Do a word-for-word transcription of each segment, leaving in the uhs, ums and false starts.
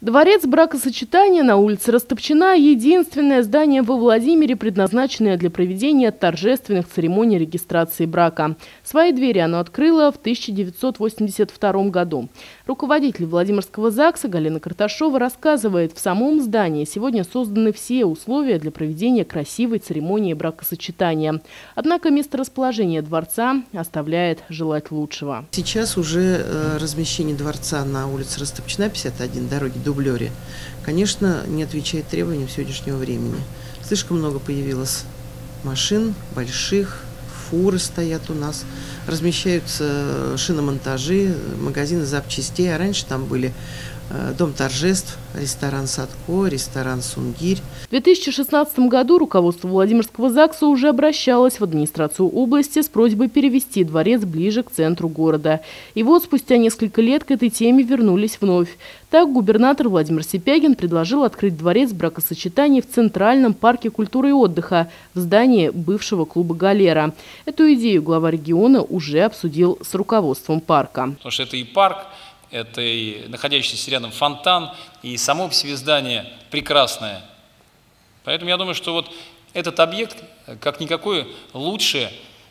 Дворец бракосочетания на улице Растопчина – единственное здание во Владимире, предназначенное для проведения торжественных церемоний регистрации брака. Свои двери оно открыло в тысяча девятьсот восемьдесят втором году. Руководитель Владимирского ЗАГСа Галина Карташова рассказывает, в самом здании сегодня созданы все условия для проведения красивой церемонии бракосочетания. Однако месторасположение дворца оставляет желать лучшего. Сейчас уже размещение дворца на улице Растопчина, пятьдесят один, дороги Дублёре, конечно, не отвечает требованиям сегодняшнего времени. Слишком много появилось машин, больших, фуры стоят у нас, размещаются шиномонтажи, магазины запчастей, а раньше там были дом торжеств, ресторан «Садко», ресторан «Сунгирь». В две тысячи шестнадцатом году руководство Владимирского ЗАГСа уже обращалось в администрацию области с просьбой перевести дворец ближе к центру города. И вот спустя несколько лет к этой теме вернулись вновь. Так губернатор Владимир Сипягин предложил открыть дворец бракосочетаний в Центральном парке культуры и отдыха в здании бывшего клуба «Галера». Эту идею глава региона уже обсудил с руководством парка. Потому что это и парк, это и находящийся рядом фонтан, и само по себе здание прекрасное. Поэтому я думаю, что вот этот объект, как никакой, лучше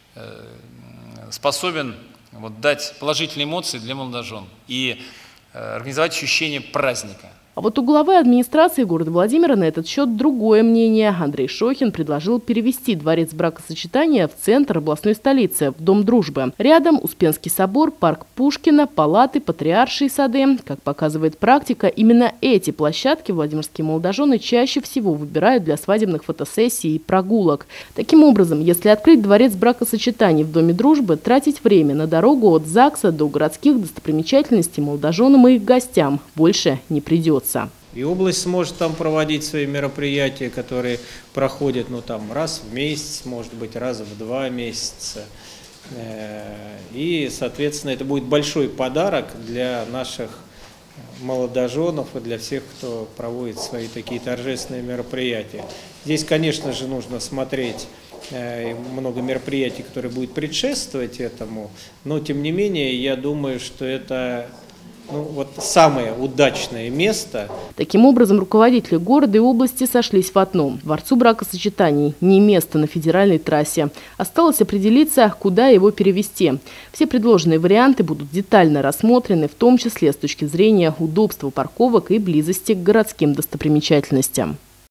способен вот дать положительные эмоции для молодожен и организовать ощущение праздника. А вот у главы администрации города Владимира на этот счет другое мнение. Андрей Шохин предложил перевести дворец бракосочетания в центр областной столицы, в Дом дружбы. Рядом Успенский собор, парк Пушкина, палаты, Патриаршие сады. Как показывает практика, именно эти площадки владимирские молодожены чаще всего выбирают для свадебных фотосессий и прогулок. Таким образом, если открыть дворец бракосочетаний в Доме дружбы, тратить время на дорогу от ЗАГСа до городских достопримечательностей молодоженам и их гостям больше не придется. И область сможет там проводить свои мероприятия, которые проходят ну, там, раз в месяц, может быть, раз в два месяца. И, соответственно, это будет большой подарок для наших молодоженов и для всех, кто проводит свои такие торжественные мероприятия. Здесь, конечно же, нужно смотреть много мероприятий, которые будут предшествовать этому, но, тем не менее, я думаю, что это... Ну, вот самое удачное место. Таким образом, руководители города и области сошлись в одном. Дворцу бракосочетаний не место на федеральной трассе. Осталось определиться, куда его перевести. Все предложенные варианты будут детально рассмотрены, в том числе с точки зрения удобства парковок и близости к городским достопримечательностям.